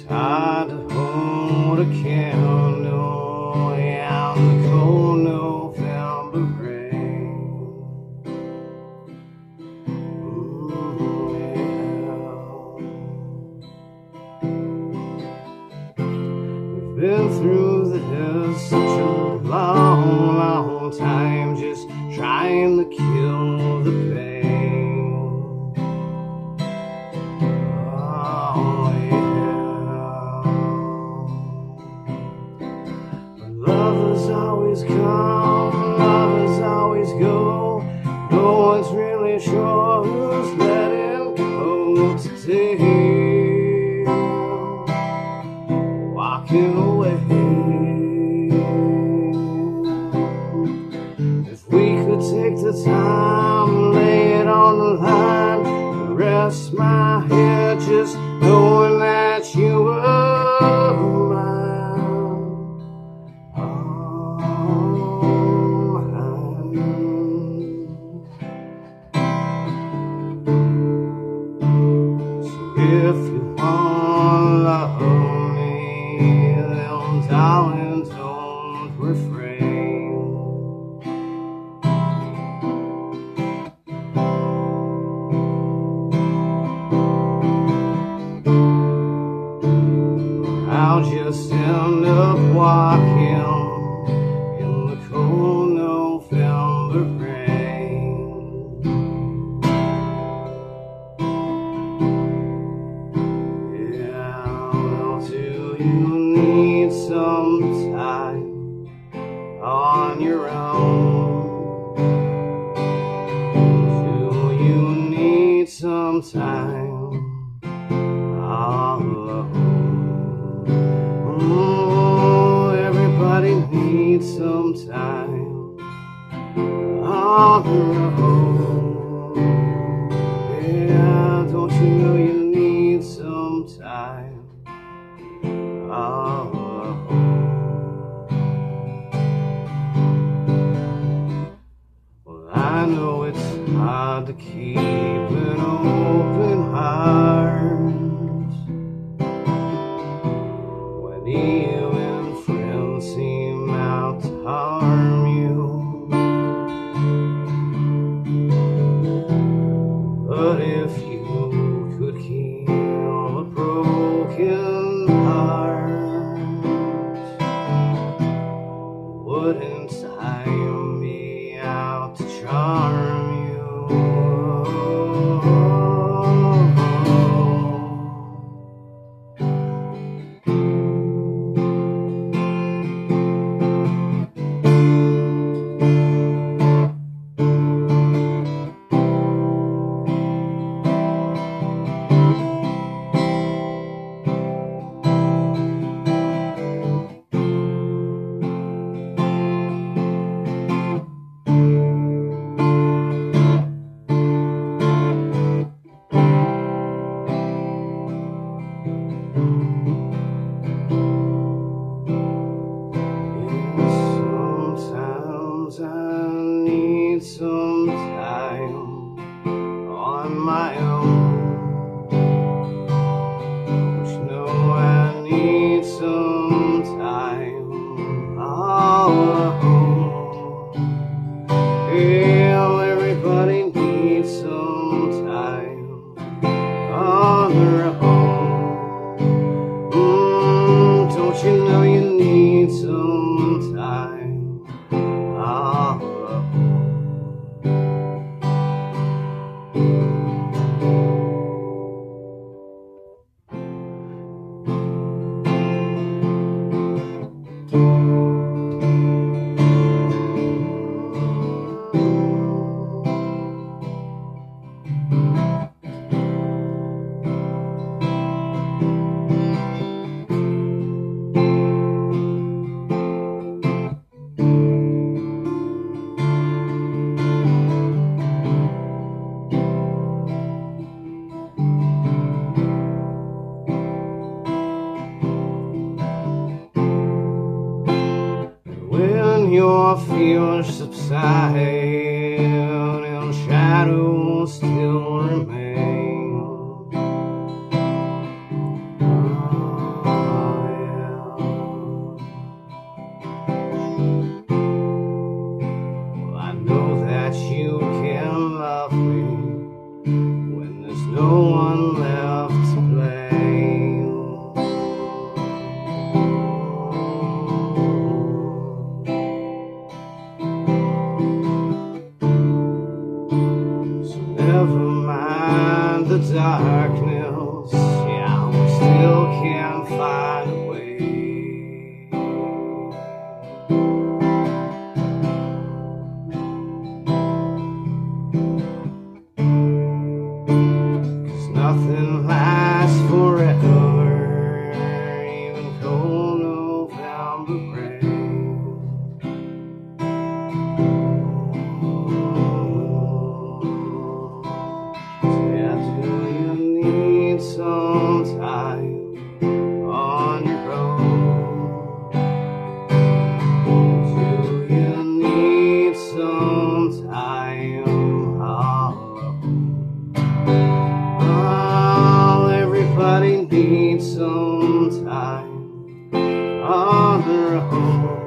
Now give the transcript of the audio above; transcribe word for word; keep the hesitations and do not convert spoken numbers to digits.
hard to hold a candle in the cold November rain. Ooh, yeah. We've been through this such a long, long time, just trying to kill the pain. Oh yeah. But lovers always come, lovers always go. No one's really sure who's letting go today. Walking away. If we could take the time, lay it on the line, rest my head just knowing that you were mine. Oh, mine. So if you want love me, then darling, don't refrain. I'll just end up walking in the cold November rain. Yeah, well, do you need some time on your own? Do you need some time all alone? Oh, everybody needs some time on their own. Yeah, don't you know you need some time all alone? Well, I know it's hard to keep an open heart when even friends seem out to harm you. But if you could heal a broken heart, wouldn't time be out to charm you? Sometimes I need some time on my own. Don't you know I need some time all alone? Yeah, everybody needs some time on their own. Mm, don't you know you need some time all alone? When your fears subside and shadows still remain, away. 'Cause nothing lasts forever, even cold November rain. So yeah, do you need some time on your own? Do you need some time alone? Oh, everybody needs some time on their own.